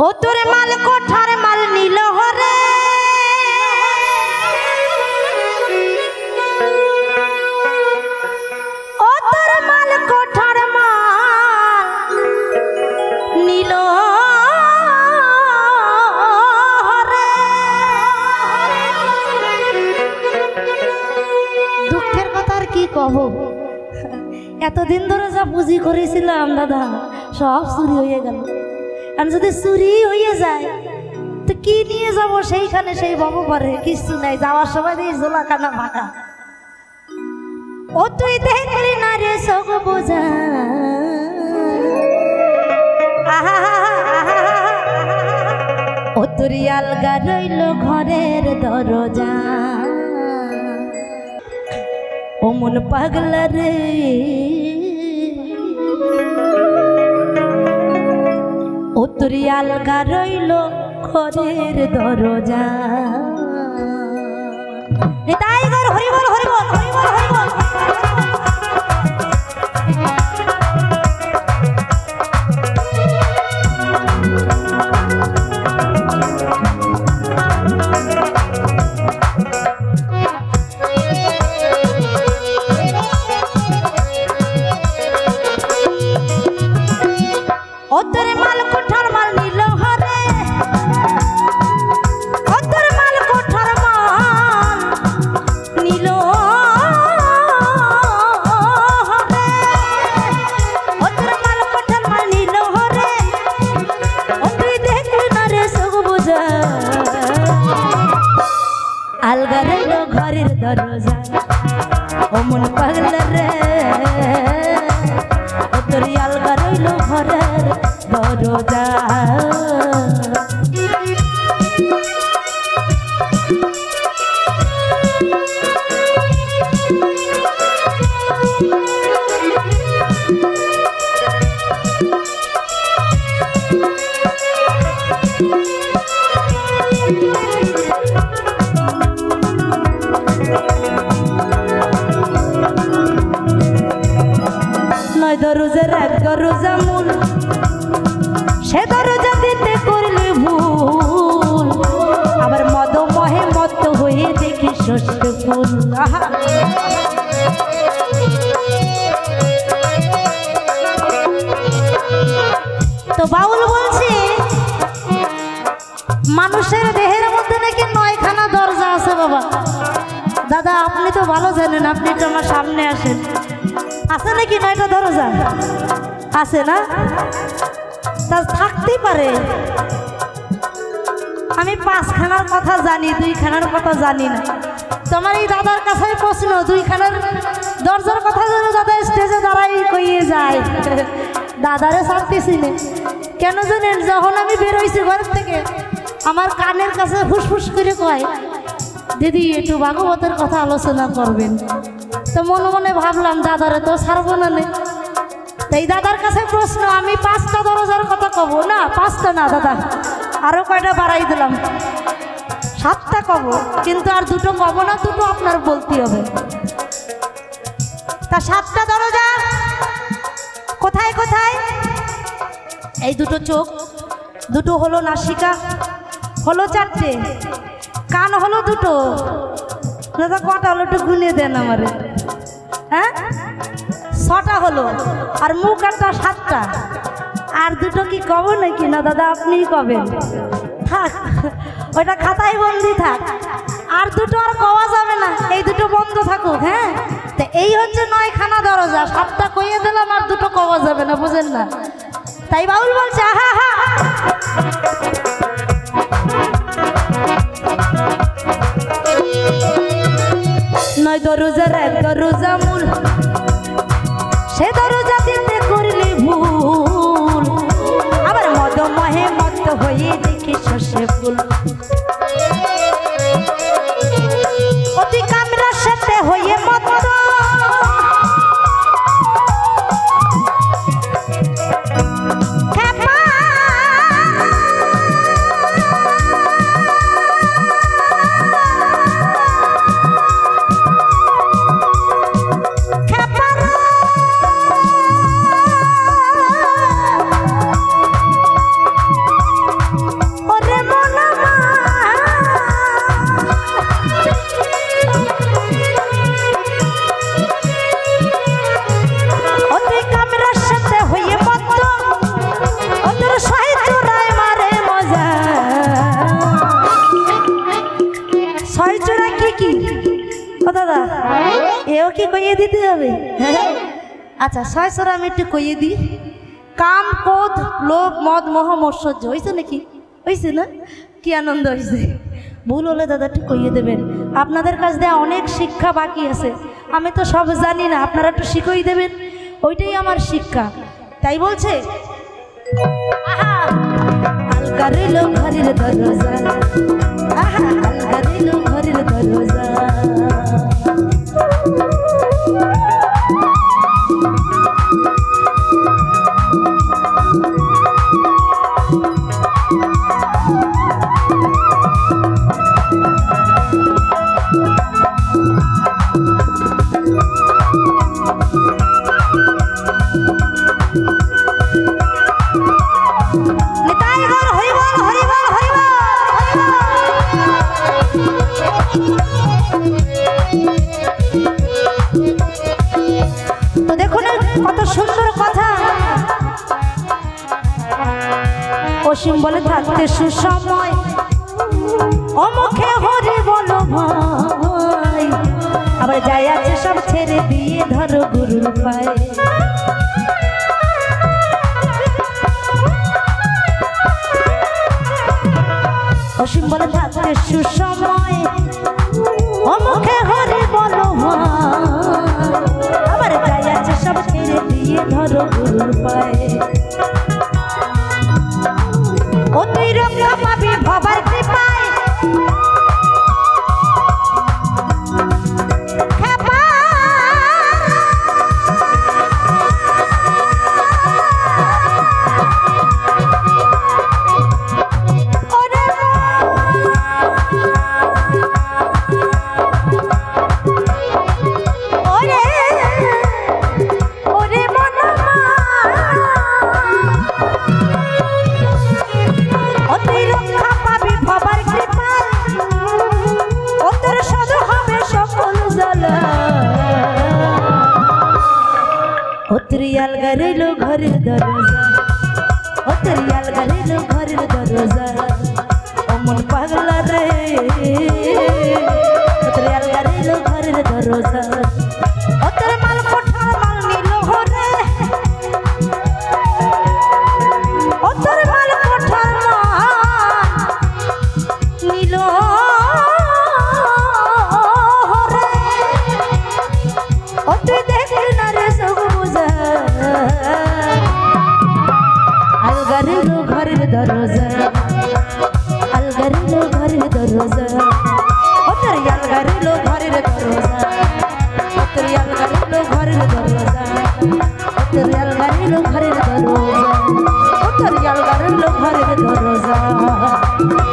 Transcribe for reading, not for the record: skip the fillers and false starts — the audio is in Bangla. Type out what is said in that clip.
ও তোর মাল কোঠার মাল নীল হরে ও তোর মাল কোঠার মাল নীল হরে দুঃখের কথা আর কি কব এতদিন ধরে যা পুঁজি করেছিলাম দাদা সব চুরি হয়ে গেল। আর যদি চুরি হয়ে যায় তো কি নিয়ে যাবো সেইখানে সেই বাবু পারে কিছু নাই যাওয়ার সময় দিয়ে ঝোলা কানা ফাঁকা। ও তুই দেখলি না রে সগ বোঝা ও তোর আলগা রইল ঘরের দরজা ও মন পাগলা রে ও তোর আলগা রইল ঘরের দরজা। তাই গর হরি বল হরি বল হরি বল হরি বল। ও তোর মাল কোঠার মাল নীল হরে ও তোর মাল কোঠার মাল নীল হরে ও তোর মাল কোঠার মাল নীল হরে ও তুই দেখলি না রে সগ বোঝা আলগা রইল ঘরের দরজা ও মন পাগলা রে ও তোর আলগা রইল ঘরের দরজা। নয় দরজার এক দরজা মূল সে দরজা দিতে করলে ভুল আবার মদ মহে মত হয়ে দেখি শস্য ফুল। তো বাউল বলছে মানুষের দেহের মধ্যে নাকি 9খানা দরজা আছে বাবা। দাদা আপনি তো ভালো জানেন, আপনি তো আমার সামনে আসেন, আছে নাকি 9টা দরজা? আছে না? তা থাকতেই পারে। আমি 5খানার কথা জানি, 2খানার কথা জানি না। তোমার এই দাদার কাছে প্রশ্ন, 2খানার দরজার কথা যেন দাদা স্টেজে দাঁড়াই কইয়ে যায়। দাদারে ছাড়তেছি না কেন জানেন? যখন আমি বেরোইছি ঘর থেকে আমার কানের কাছে ফুসফুস করে কয় দিদি একটু ভাগবতের কথা আলোচনা করবেন। তো মনে মনে ভাবলাম দাদারে তো ছাড়বো না। এই দাদার কাছে প্রশ্ন, আমি 5টা দরজার কথা কব না, 5টা না দাদা, আরো কয়টা বাড়াই দিলাম, 7টা কব, কিন্তু আর 2টো কব না, 2টো আপনার বলতে হবে। তা 7টা দরজা কোথায় কোথায়? এই 2টো চোখ, 2টো হলো নাসিকা, হলো 4টে, কান হলো 2টো, দাদা কটা হলো একটু গুনে দেন আমারে। হ্যাঁ 6টা হলো, আর মুখ একটা 7টা, আর 2টো কি কব নাকি? না দাদা আপনিই কবেন, থাক ওইটা খাতায় বন্দি থাক, আর 2টো আর কওয়া যাবে না, এই 2টো বন্ধ থাকুক। হ্যাঁ তো এই হচ্ছে 9খানা দরজা, 7টা কইয়ে দিলাম আর 2টো কওয়া যাবে না, বুঝেন না? তাই বাউল বলছে হা হা 9 দরজার এক দরজা মূল সে দরজা দিতে করলে ভুল আবার মদ মহে মত হয়ে দেখি শস্যে ফুল অতি কামরার সাথে হয়ে মত দাদা এও কি কইয়ে দিতে হবে? আচ্ছা 600 আমি একটু কইয়ে দিই। কাম ক্রোধ লোভ মদ মোহ মৎসর্য হয়েছে নাকি? হয়েছে না? কি আনন্দ হয়েছে। ভুল হলে দাদা একটু কইয়ে দেবেন। আপনাদের কাছ দিয়ে অনেক শিক্ষা বাকি আছে, আমি তো সব জানি না, আপনারা একটু শিখিয়ে দেবেন, ওইটাই আমার শিক্ষা। তাই বলছে আলগা রইল ঘরের দরজা, আলগা রইল ঘরের দরজা। তো দেখুন কত সুন্দর কথা। অসীম বলে থাকতে সুসময়, অমুখে হরি বলো ভাই, আবার যাই আছে সব ছেড়ে দিয়ে ধরো গুরুর পায়ে। অসীম বলে থাকতে সুসময়, অমুখে হরি বলো ভাই, আবার যাই আছে সব ছেড়ে দিয়ে ধরো গুরুর পায়ে। ও তুই রক্ষা পাবি ভবার কৃপায়, আলগা রইল ঘরের দরজা, আলগা রইল ঘরের দরজা। অমন পাগলা রে আলগা রইল ঘরের দরজা। ওদের মাল কোঠা মাল নিল রে, ওদের মাল কোঠা নিল রে। ও তুই দেখলি না রে সব বুঝা, আলগা রইল ঘরের দরজা, আলগা রইল ঘরের দরজা। ওদের আলগা রইল ঘরের দরজা, ওদের আলগা রইল ঘরের দরজা, ওদের আলগা রইল ঘরের দরজা, ওদের আলগা রইল ঘরের দরজা।